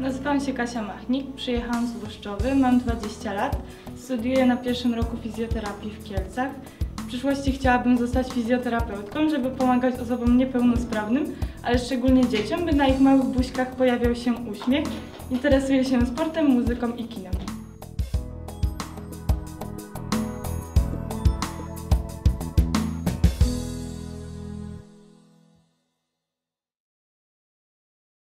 Nazywam się Kasia Machnik, przyjechałam z Włoszczowy, mam 20 lat, studiuję na pierwszym roku fizjoterapii w Kielcach. W przyszłości chciałabym zostać fizjoterapeutką, żeby pomagać osobom niepełnosprawnym, ale szczególnie dzieciom, by na ich małych buźkach pojawiał się uśmiech. Interesuję się sportem, muzyką i kinem.